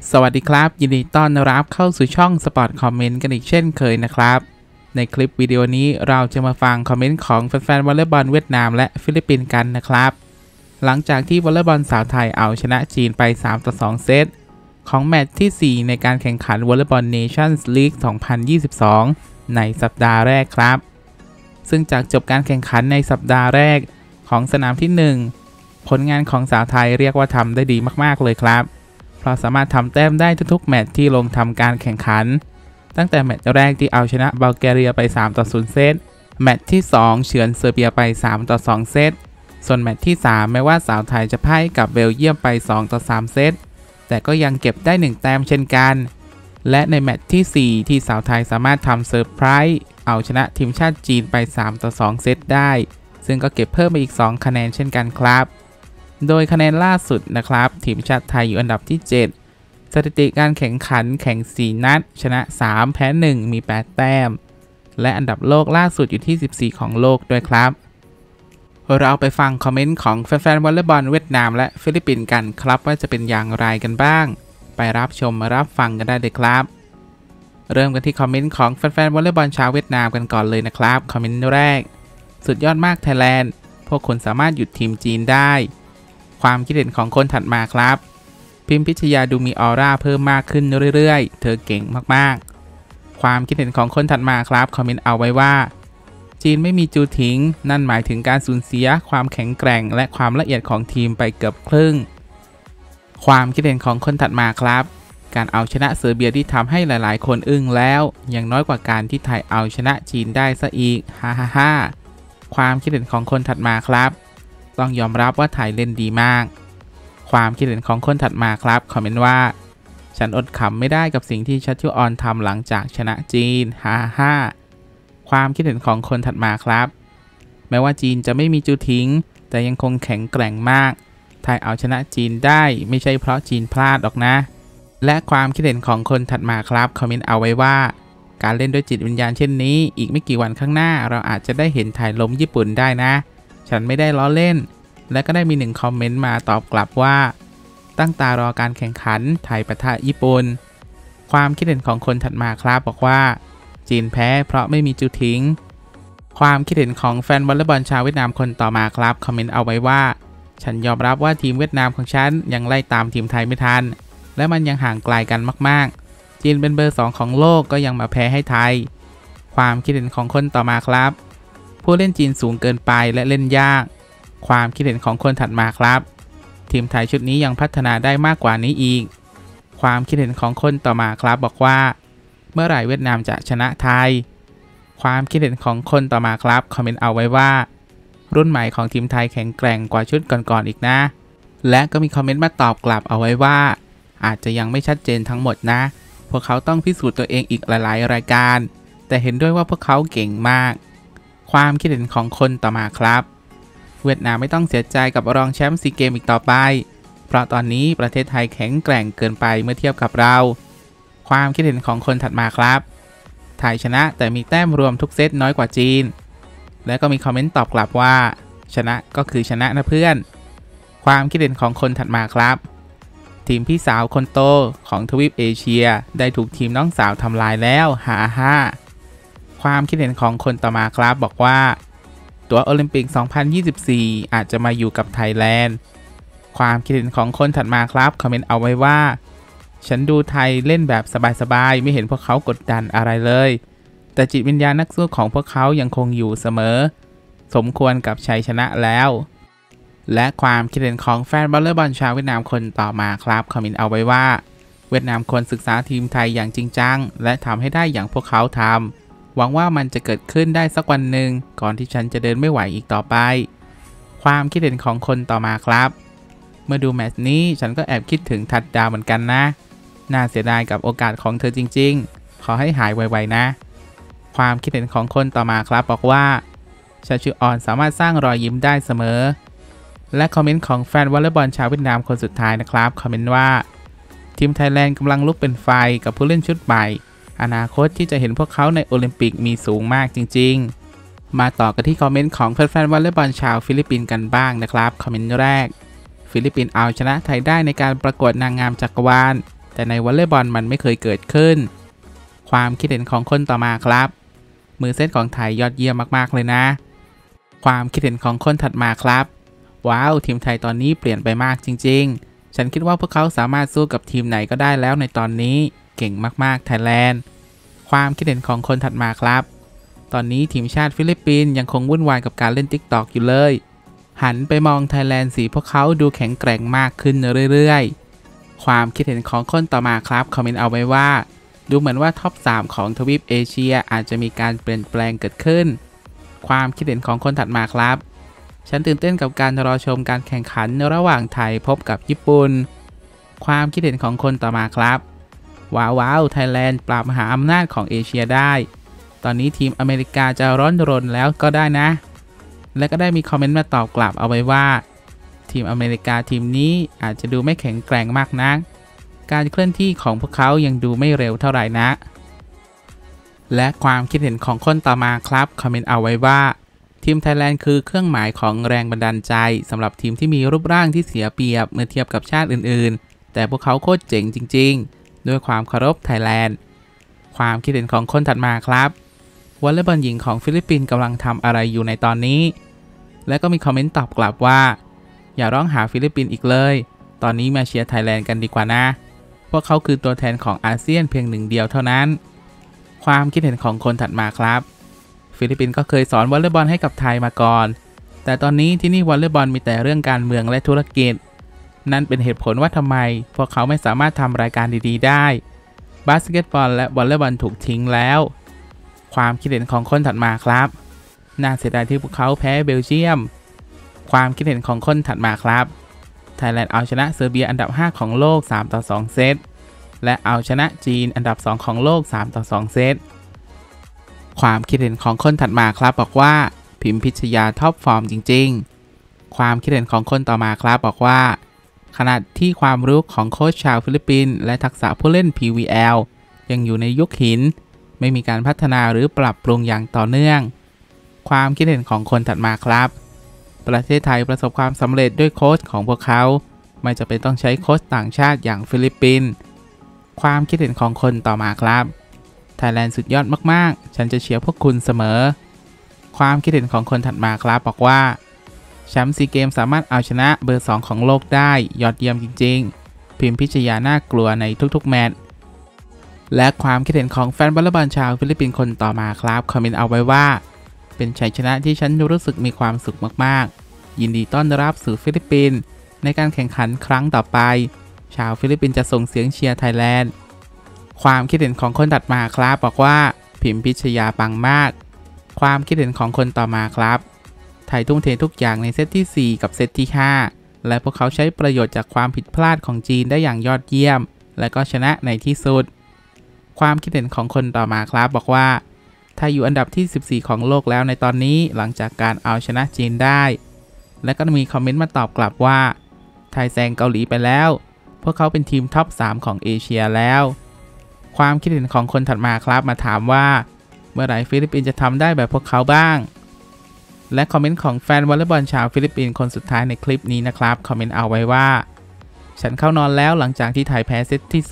สวัสดีครับยินดีต้อนรับเข้าสู่ช่องสปอร์ตคอมเมนต์กันอีกเช่นเคยนะครับในคลิปวิดีโอนี้เราจะมาฟังคอมเมนต์ของแฟนๆวอลเลย์บอลเวียดนามและฟิลิปปินส์กันนะครับหลังจากที่วอลเลย์บอลสาวไทยเอาชนะจีนไป3-2เซตของแมตช์ที่ 4ในการแข่งขันวอลเลย์บอลเนชั่นส์ลีก 2022 ในสัปดาห์แรกครับซึ่งจากจบการแข่งขันในสัปดาห์แรกของสนามที่ 1ผลงานของสาวไทยเรียกว่าทำได้ดีมากๆเลยครับเพราะสามารถทำแต้มได้ทุกๆแมตช์ที่ลงทำการแข่งขันตั้งแต่แมตช์แรกที่เอาชนะบัลแกเรียไป3-0เซตแมตช์ที่2เฉือนเซอร์เบียไป3-2เซตส่วนแมตช์ที่3แม้ว่าสาวไทยจะพ่ายกับเบลเยียมไป2-3เซตแต่ก็ยังเก็บได้1แต้มเช่นกันและในแมตช์ที่4ที่สาวไทยสามารถทำเซอร์ไพรส์เอาชนะทีมชาติจีนไป3-2เซตได้ซึ่งก็เก็บเพิ่มไปอีก2คะแนนเช่นกันครับโดยคะแนนล่าสุดนะครับทีมชาติไทยอยู่อันดับที่7สถิติการแข่งขันแข่ง4นัดชนะ3แพ้1มี8แต้มและอันดับโลกล่าสุดอยู่ที่14ของโลกด้วยครับเราไปฟังคอมเมนต์ของแฟนๆวอลเลย์บอลเวียดนามและฟิลิปปินส์กันครับว่าจะเป็นอย่างไรกันบ้างไปรับชมรับฟังกันได้เลยครับเริ่มกันที่คอมเมนต์ของแฟนๆวอลเลย์บอลชาวเวียดนามกันก่อนเลยนะครับคอมเมนต์แรกสุดยอดมากไทยแลนด์พวกคุณสามารถหยุดทีมจีนได้ความคิดเห็นของคนถัดมาครับพิมพิชยาดูมีออร่าเพิ่มมากขึ้นเรื่อยๆเธอเก่งมากๆความคิดเห็นของคนถัดมาครับคอมเมนต์เอาไว้ว่าจีนไม่มีจูทิ้งนั่นหมายถึงการสูญเสียความแข็งแกร่งและความละเอียดของทีมไปเกือบครึ่งความคิดเห็นของคนถัดมาครับการเอาชนะเซอร์เบียที่ทำให้หลายๆคนอึ้งแล้วยังน้อยกว่าการที่ไทยเอาชนะจีนได้ซะอีกฮ่าฮ่าฮ่าความคิดเห็นของคนถัดมาครับต้องยอมรับว่าไทยเล่นดีมากความคิดเห็นของคนถัดมาครับคอมเมนต์ว่าฉันอดขำไม่ได้กับสิ่งที่ชัชชุออนทำหลังจากชนะจีนฮ่าฮ่าความคิดเห็นของคนถัดมาครับแม้ว่าจีนจะไม่มีจูทิ้งแต่ยังคงแข็งแกร่งมากไทยเอาชนะจีนได้ไม่ใช่เพราะจีนพลาดหรอกนะและความคิดเห็นของคนถัดมาครับคอมเมนต์เอาไว้ว่าการเล่นด้วยจิตวิญญาณเช่นนี้อีกไม่กี่วันข้างหน้าเราอาจจะได้เห็นไทยล้มญี่ปุ่นได้นะฉันไม่ได้ล้อเล่นและก็ได้มี1คอมเมนต์มาตอบกลับว่าตั้งตารอการแข่งขันไทยปะทะญี่ปุ่นความคิดเห็นของคนถัดมาครับบอกว่าจีนแพ้เพราะไม่มีจูทิ้งความคิดเห็นของแฟนวอลเลย์บอลชาวเวียดนามคนต่อมาครับคอมเมนต์เอาไว้ว่าฉันยอมรับว่าทีมเวียดนามของฉันยังไล่ตามทีมไทยไม่ทันและมันยังห่างไกลกันมากๆจีนเป็นเบอร์2ของโลกก็ยังมาแพ้ให้ไทยความคิดเห็นของคนต่อมาครับผู้เล่นจีนสูงเกินไปและเล่นยากความคิดเห็นของคนถัดมาครับทีมไทยชุดนี้ยังพัฒนาได้มากกว่านี้อีกความคิดเห็นของคนต่อมาครับบอกว่าเมื่อไหร่เวียดนามจะชนะไทยความคิดเห็นของคนต่อมาครับคอมเมนต์เอาไว้ว่ารุ่นใหม่ของทีมไทยแข็งแกร่งกว่าชุดก่อนๆอีกนะและก็มีคอมเมนต์มาตอบกลับเอาไว้ว่าอาจจะยังไม่ชัดเจนทั้งหมดนะพวกเขาต้องพิสูจน์ตัวเองอีกหลายๆรายการแต่เห็นด้วยว่าพวกเขาเก่งมากความคิดเห็นของคนต่อมาครับเวียดนามไม่ต้องเสียใจกับรองแชมป์ซีเกมอีกต่อไปเพราะตอนนี้ประเทศไทยแข็งแกร่งเกินไปเมื่อเทียบกับเราความคิดเห็นของคนถัดมาครับไทยชนะแต่มีแต้มรวมทุกเซตน้อยกว่าจีนและก็มีคอมเมนต์ตอบกลับว่าชนะก็คือชนะนะเพื่อนความคิดเห็นของคนถัดมาครับทีมพี่สาวคนโตของทวีปเอเชียได้ถูกทีมน้องสาวทำลายแล้วฮ่าฮ่าความคิดเห็นของคนต่อมาครับบอกว่าตั๋วโอลิมปิก 2024 อาจจะมาอยู่กับไทยแลนด์ความคิดเห็นของคนถัดมาครับคอมเมนต์เอาไว้ว่าฉันดูไทยเล่นแบบสบายๆไม่เห็นพวกเขากดดันอะไรเลยแต่จิตวิญญาณนักสู้ของพวกเขายังคงอยู่เสมอสมควรกับชัยชนะแล้วและความคิดเห็นของแฟนวอลเลย์บอลชาวเวียดนามคนต่อมาครับคอมเมนต์เอาไว้ว่าเวียดนามควรศึกษาทีมไทยอย่างจริงจังและทำให้ได้อย่างพวกเขาทำหวังว่ามันจะเกิดขึ้นได้สักวันหนึ่งก่อนที่ฉันจะเดินไม่ไหวอีกต่อไปความคิดเห็นของคนต่อมาครับเมื่อดูแมตช์นี้ฉันก็แอบคิดถึงทัดดาวเหมือนกันนะน่าเสียดายกับโอกาสของเธอจริงๆขอให้หายไวๆนะความคิดเห็นของคนต่อมาครับบอกว่าชัชชุออนสามารถสร้างรอยยิ้มได้เสมอและคอมเมนต์ของแฟนวอลเลย์บอลชาวเวียดนามคนสุดท้ายนะครับคอมเมนต์ว่าทีมไทยแลนด์กำลังลุกเป็นไฟกับผู้เล่นชุดใหม่อนาคตที่จะเห็นพวกเขาในโอลิมปิกมีสูงมากจริงๆมาต่อกันที่คอมเมนต์ของแฟนๆวอลเลย์บอลชาวฟิลิปปินส์กันบ้างนะครับคอมเมนต์แรกฟิลิปปินส์เอาชนะไทยได้ในการประกวดนางงามจักรวาลแต่ในวอลเลย์บอลมันไม่เคยเกิดขึ้นความคิดเห็นของคนต่อมาครับมือเซตของไทยยอดเยี่ยมมากๆเลยนะความคิดเห็นของคนถัดมาครับว้าวทีมไทยตอนนี้เปลี่ยนไปมากจริงๆฉันคิดว่าพวกเขาสามารถสู้กับทีมไหนก็ได้แล้วในตอนนี้เก่งมากๆไทยแลนด์ความคิดเห็นของคนถัดมาครับตอนนี้ทีมชาติฟิลิปปินส์ยังคงวุ่นวายกับการเล่น TikTok อยู่เลยหันไปมองไทยแลนด์สิพวกเขาดูแข็งแกร่งมากขึ้นเรื่อยๆความคิดเห็นของคนต่อมาครับคอมเมนต์เอาไว้ว่าดูเหมือนว่าท็อป 3 ของทวีปเอเชียอาจจะมีการเปลี่ยนแปลงเกิดขึ้นความคิดเห็นของคนถัดมาครับฉันตื่นเต้นกับการรอชมการแข่งขันระหว่างไทยพบกับญี่ปุ่นความคิดเห็นของคนต่อมาครับว้าวไทยแลนด์ปราบมหาอำนาจของเอเชียได้ตอนนี้ทีมอเมริกาจะร้อนรนแล้วก็ได้นะและก็ได้มีคอมเมนต์มาตอบกลับเอาไว้ว่าทีมอเมริกาทีมนี้อาจจะดูไม่แข็งแกร่งมากนักการเคลื่อนที่ของพวกเขายังดูไม่เร็วเท่าไหร่นะและความคิดเห็นของคนต่อมาครับคอมเมนต์เอาไว้ว่าทีมไทยแลนด์คือเครื่องหมายของแรงบันดาลใจสำหรับทีมที่มีรูปร่างที่เสียเปรียบเมื่อเทียบกับชาติอื่นๆแต่พวกเขาโคตรเจ๋งจริงๆด้วยความเคารพไทยแลนด์ความคิดเห็นของคนถัดมาครับวอลเลย์บอลหญิงของฟิลิปปินส์กำลังทำอะไรอยู่ในตอนนี้และก็มีคอมเมนต์ตอบกลับว่าอย่าร้องหาฟิลิปปินส์อีกเลยตอนนี้มาเชียร์ไทยแลนด์กันดีกว่านะพวกเขาคือตัวแทนของอาเซียนเพียงหนึ่งเดียวเท่านั้นความคิดเห็นของคนถัดมาครับฟิลิปปินส์ก็เคยสอนวอลเลย์บอลให้กับไทยมาก่อนแต่ตอนนี้ที่นี่วอลเลย์บอลมีแต่เรื่องการเมืองและธุรกิจนั่นเป็นเหตุผลว่าทำไมพวกเขาไม่สามารถทำรายการดีๆได้บาสเกตบอลและวอลเลย์บอลถูกทิ้งแล้วความคิดเห็นของคนถัดมาครับน่าเสียดายที่พวกเขาแพ้เบลเยียมความคิดเห็นของคนถัดมาครับไทยแลนด์เอาชนะเซอร์เบียอันดับ 5 ของโลก 3-2 เซตและเอาชนะจีนอันดับ 2 ของโลก 3-2 เซตความคิดเห็นของคนถัดมาครับบอกว่าพิมพิชยาท็อปฟอร์มจริงๆความคิดเห็นของคนต่อมาครับบอกว่าขณะที่ความรู้ของโค้ชชาวฟิลิปปินส์และทักษะผู้เล่น PVL ยังอยู่ในยุคหินไม่มีการพัฒนาหรือปรับปรุงอย่างต่อเนื่องความคิดเห็นของคนถัดมาครับประเทศไทยประสบความสำเร็จด้วยโค้ชของพวกเขาไม่จำเป็นต้องใช้โค้ชต่างชาติอย่างฟิลิปปินส์ความคิดเห็นของคนต่อมาครับไทยแลนด์สุดยอดมากๆฉันจะเชียร์พวกคุณเสมอความคิดเห็นของคนถัดมาครับบอกว่าแชมป์ซีเกมสามารถเอาชนะเบอร์ 2 ของโลกได้ยอดเยี่ยมจริงๆพิมพิชยาน่ากลัวในทุกๆแมตช์และความคิดเห็นของแฟนวอลเลย์บอลชาวฟิลิปปินส์คนต่อมาครับคอมเมนต์เอาไว้ว่าเป็นชัยชนะที่ฉันรู้สึกมีความสุขมากๆยินดีต้อนรับสู่ฟิลิปปินส์ในการแข่งขันครั้งต่อไปชาวฟิลิปปินส์จะส่งเสียงเชียร์ไทยแลนด์ความคิดเห็นของคนถัดมาครับบอกว่าพิมพิชยาปังมากความคิดเห็นของคนต่อมาครับไทยทุ่มเททุกอย่างในเซตที่ 4 กับเซตที่ 5และพวกเขาใช้ประโยชน์จากความผิดพลาดของจีนได้อย่างยอดเยี่ยมและก็ชนะในที่สุดความคิดเห็นของคนต่อมาครับบอกว่าไทยอยู่อันดับที่ 14 ของโลกแล้วในตอนนี้หลังจากการเอาชนะจีนได้และก็มีคอมเมนต์มาตอบกลับว่าไทยแซงเกาหลีไปแล้วพวกเขาเป็นทีมท็อป 3 ของเอเชียแล้วความคิดเห็นของคนถัดมาครับมาถามว่าเมื่อไหร่ฟิลิปปินส์จะทำได้แบบพวกเขาบ้างและคอมเมนต์ของแฟนวอลเลย์บอลชาวฟิลิปปินส์คนสุดท้ายในคลิปนี้นะครับคอมเมนต์เอาไว้ว่าฉันเข้านอนแล้วหลังจากที่ไทยแพ้เซตที่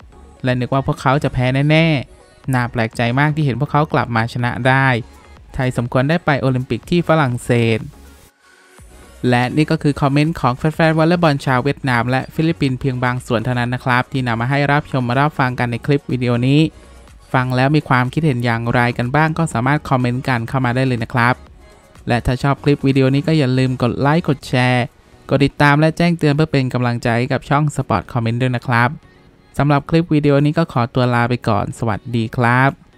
2และนึกว่าพวกเขาจะแพ้แน่ๆน่าแปลกใจมากที่เห็นพวกเขากลับมาชนะได้ไทยสมควรได้ไปโอลิมปิกที่ฝรั่งเศสและนี่ก็คือคอมเมนต์ของแฟนๆวอลเลย์บอลชาวเวียดนามและฟิลิปปินส์เพียงบางส่วนเท่านั้นนะครับที่นำมาให้รับชมรับฟังกันในคลิปวิดีโอนี้ฟังแล้วมีความคิดเห็นอย่างไรกันบ้างก็สามารถคอมเมนต์กันเข้ามาได้เลยนะครับและถ้าชอบคลิปวิดีโอนี้ก็อย่าลืมกดไลค์กดแชร์กดติดตามและแจ้งเตือนเพื่อเป็นกำลังใจกับช่องสปอร์ตคอมเมนต์ด้วยนะครับสำหรับคลิปวิดีโอนี้ก็ขอตัวลาไปก่อนสวัสดีครับ